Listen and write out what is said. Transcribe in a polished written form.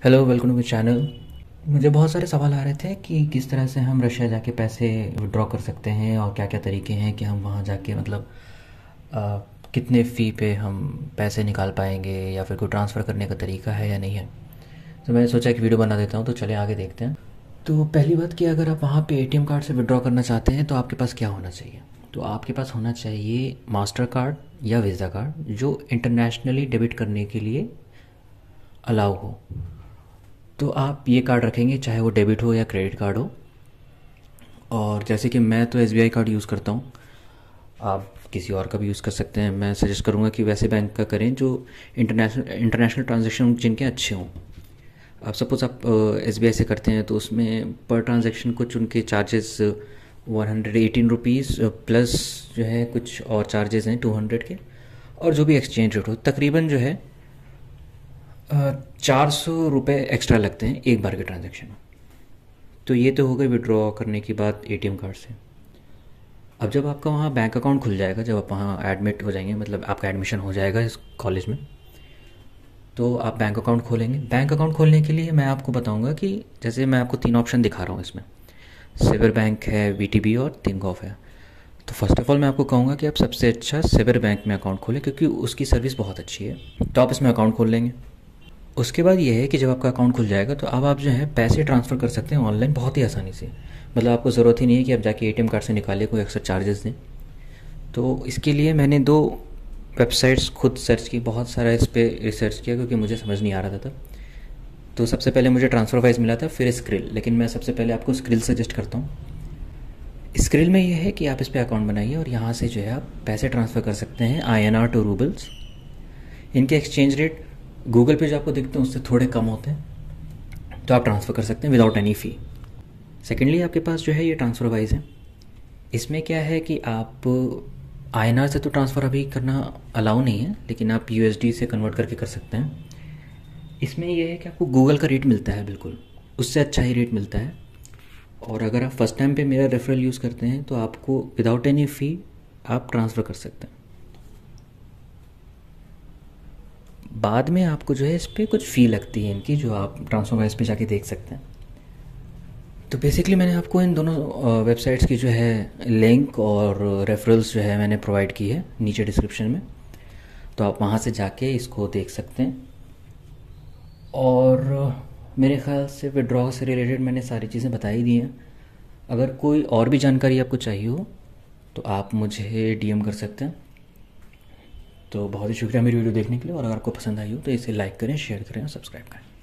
Hello, welcome to my channel. मुझे बहुत सारे सवाल आ रहे थे कि किस तरह से हम रशिया जाके पैसे विड्रॉ कर सकते हैं और क्या क्या तरीके हैं कि हम वहाँ जाके अ, कितने फ़ी पे हम पैसे निकाल पाएंगे या फिर कोई ट्रांसफ़र करने का तरीका है या नहीं है। तो मैंने सोचा कि वीडियो बना देता हूँ, तो चलिए आगे देखते हैं। तो पहली बात कि अगर आप वहाँ पे एटीएम कार्ड से विड्रॉ करना चाहते हैं तो आपके पास क्या होना चाहिए। तो आपके पास होना चाहिए मास्टर कार्ड या वीज़ा कार्ड जो इंटरनेशनली डेबिट करने के लिए अलाउ हो। तो आप ये कार्ड रखेंगे, चाहे वो डेबिट हो या क्रेडिट कार्ड हो। और जैसे कि मैं तो एसबीआई कार्ड यूज़ करता हूँ, आप किसी और का भी यूज़ कर सकते हैं। मैं सजेस्ट करूँगा कि वैसे बैंक का करें जो इंटरनेशनल ट्रांजैक्शन जिनके अच्छे हों। अब सपोज़ आप एसबीआई से करते हैं तो उसमें पर ट्रांजैक्शन कुछ उनके चार्जेस 118 रुपीज़ प्लस जो है कुछ और चार्जेस हैं 200 के, और जो भी एक्सचेंज रेट हो तकरीबन जो है 400 रुपये एक्स्ट्रा लगते हैं एक बार के ट्रांजैक्शन में। तो ये तो हो गई विड्रॉ करने की बात एटीएम कार्ड से। अब जब आपका वहाँ बैंक अकाउंट खुल जाएगा, जब आप वहाँ एडमिट हो जाएंगे, मतलब आपका एडमिशन हो जाएगा इस कॉलेज में, तो आप बैंक अकाउंट खोलेंगे। बैंक अकाउंट खोलने के लिए मैं आपको बताऊंगा कि जैसे मैं आपको 3 ऑप्शन दिखा रहा हूँ इसमें, सेवर बैंक है, वीटीबी और थिंकऑफ है। तो फर्स्ट ऑफ ऑल मैं आपको कहूँगा कि आप सबसे अच्छा सेवर बैंक में अकाउंट खोलें क्योंकि उसकी सर्विस बहुत अच्छी है। तो आप इसमें अकाउंट खोल लेंगे। उसके बाद ये है कि जब आपका अकाउंट खुल जाएगा तो अब आप जो है पैसे ट्रांसफ़र कर सकते हैं ऑनलाइन बहुत ही आसानी से। मतलब आपको ज़रूरत ही नहीं है कि आप जाके एटीएम कार्ड से निकालिए, कोई एक्स्ट्रा चार्जेस दें। तो इसके लिए मैंने 2 वेबसाइट्स खुद सर्च की, बहुत सारा इस पर रिसर्च किया क्योंकि मुझे समझ नहीं आ रहा था तब। तो सबसे पहले मुझे ट्रांसफ़रवाइज मिला था, फिर स्क्रिल, लेकिन मैं सबसे पहले आपको स्क्रिल सजेस्ट करता हूँ। स्क्रिल में ये है कि आप इस पर अकाउंट बनाइए और यहाँ से जो है आप पैसे ट्रांसफ़र कर सकते हैं INR टू रूबल्स। इनके एक्सचेंज रेट गूगल पे जो आपको दिखते हैं उससे थोड़े कम होते हैं, तो आप ट्रांसफ़र कर सकते हैं विदाउट एनी फ़ी। सेकेंडली आपके पास जो है ये ट्रांसफ़र वाइज है। इसमें क्या है कि आप INR से तो ट्रांसफ़र अभी करना अलाउ नहीं है, लेकिन आप USD से कन्वर्ट करके कर सकते हैं। इसमें यह है कि आपको गूगल का रेट मिलता है, बिल्कुल उससे अच्छा ही रेट मिलता है। और अगर आप फर्स्ट टाइम पे मेरा रेफरल यूज़ करते हैं तो आपको विदाउट एनी फ़ी आप ट्रांसफ़र कर सकते हैं। बाद में आपको जो है इस पर कुछ फ़ी लगती है इनकी, जो आप ट्रांसफर वाइज पे जाके देख सकते हैं। तो बेसिकली मैंने आपको इन दोनों वेबसाइट्स की जो है लिंक और रेफरल्स जो है मैंने प्रोवाइड की है नीचे डिस्क्रिप्शन में, तो आप वहाँ से जाके इसको देख सकते हैं। और मेरे ख़्याल से विड्रॉ से रिलेटेड मैंने सारी चीज़ें बता ही दी हैं। अगर कोई और भी जानकारी आपको चाहिए हो तो आप मुझे DM कर सकते हैं। तो बहुत ही शुक्रिया मेरी वीडियो देखने के लिए, और अगर आपको पसंद आई हो तो इसे लाइक करें, शेयर करें और सब्सक्राइब करें।